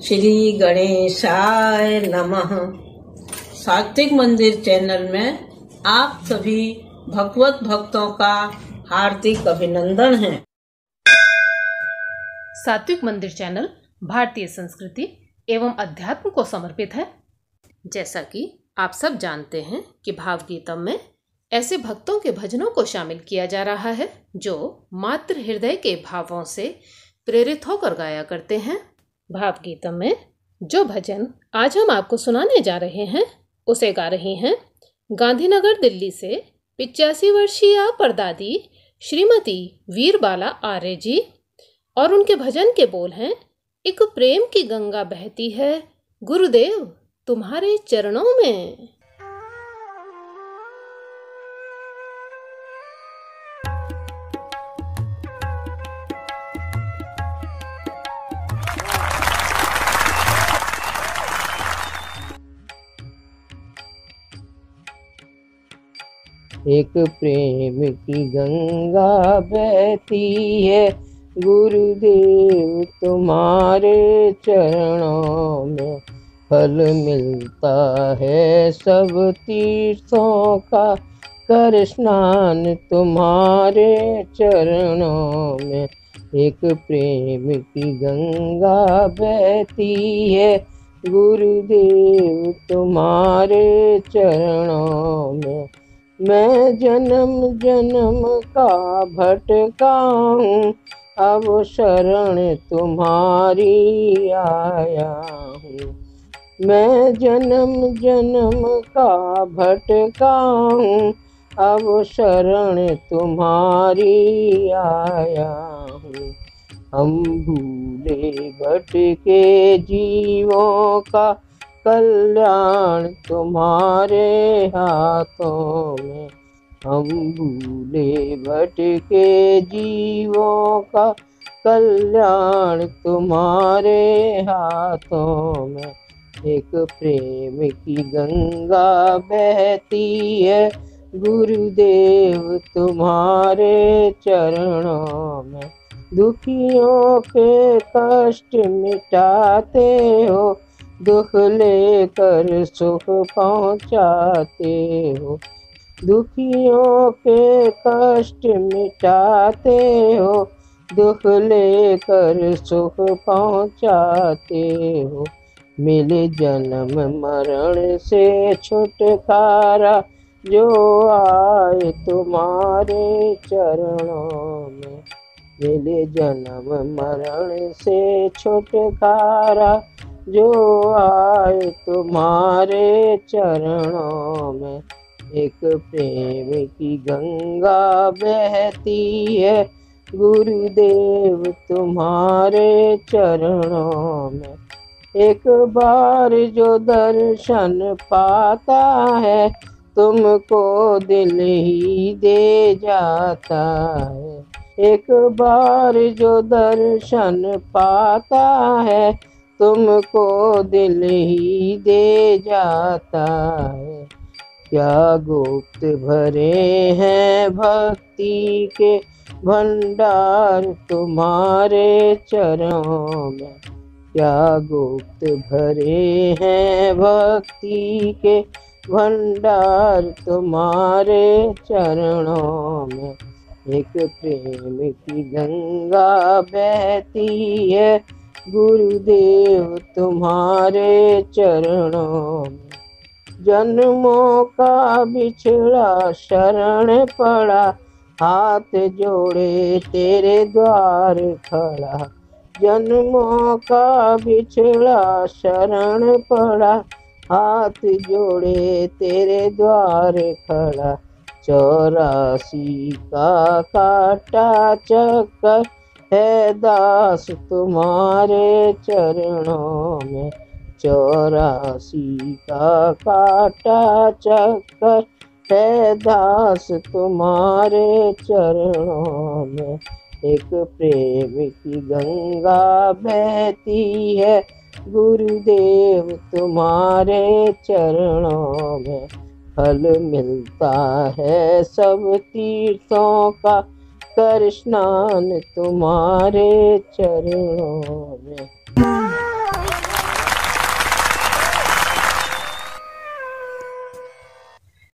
श्री गणेशाय नमः। सात्विक मंदिर चैनल में आप सभी भगवत भक्तों का हार्दिक अभिनंदन है। सात्विक मंदिर चैनल भारतीय संस्कृति एवं अध्यात्म को समर्पित है। जैसा कि आप सब जानते हैं कि भावगीतम में ऐसे भक्तों के भजनों को शामिल किया जा रहा है जो मातृ हृदय के भावों से प्रेरित होकर गाया करते हैं। भावगीतम में जो भजन आज हम आपको सुनाने जा रहे हैं उसे गा रही हैं गांधीनगर दिल्ली से 85 वर्षीय परदादी श्रीमती वीरबाला आर्य जी, और उनके भजन के बोल हैं, एक प्रेम की गंगा बहती है गुरुदेव तुम्हारे चरणों में। एक प्रेम की गंगा बहती है गुरुदेव तुम्हारे चरणों में, फल मिलता है सब तीर्थों का, कर स्नान तुम्हारे चरणों में। एक प्रेम की गंगा बहती है गुरुदेव तुम्हारे चरणों में। मैं जन्म जन्म का भटका हूँ, अब शरण तुम्हारी आया हूँ। मैं जन्म जन्म का भटका हूँ, अब शरण तुम्हारी आया हूँ। हम भूले भटके जीवों का कल्याण तुम्हारे हाथों में। हम भूले भटके जीवों का कल्याण तुम्हारे हाथों में। एक प्रेम की गंगा बहती है गुरुदेव तुम्हारे चरणों में। दुखियों के कष्ट मिटाते हो, दुख लेकर सुख पहुँचाते हो। दुखियों के कष्ट मिटाते हो, दुख लेकर सुख पहुँचाते हो। मिले जन्म मरण से छुटकारा जो आए तुम्हारे चरणों में। मिले जन्म मरण से छुटकारा जो आए तुम्हारे चरणों में। एक प्रेम की गंगा बहती है गुरुदेव तुम्हारे चरणों में। एक बार जो दर्शन पाता है, तुमको दिल ही दे जाता है। एक बार जो दर्शन पाता है, तुमको दिल ही दे जाता है। क्या गुप्त भरे हैं भक्ति के भंडार तुम्हारे चरणों में। क्या गुप्त भरे हैं भक्ति के भंडार तुम्हारे चरणों में। एक प्रेम की गंगा बहती है गुरुदेव तुम्हारे चरणों में। जन्मों का बिछड़ा शरण पड़ा, हाथ जोड़े तेरे द्वार खड़ा। जन्मों का बिछड़ा शरण पड़ा, हाथ जोड़े तेरे द्वार खड़ा। 84 का काटा चक्कर है दास तुम्हारे चरणों में। 84 का काटा चक्कर है दास तुम्हारे चरणों में। एक प्रेम की गंगा बहती है गुरुदेव तुम्हारे चरणों में। फल मिलता है सब तीर्थों का, कर स्नान तुम्हारे चरणों में।